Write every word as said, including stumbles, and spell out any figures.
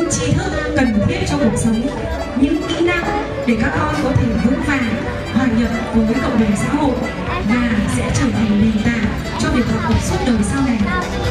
những tri thức cần thiết cho cuộc sống, những kỹ năng để các con có thể vững vàng hòa nhập với cộng đồng xã hội và sẽ trở thành nền tảng cho việc học tập suốt đời sau này.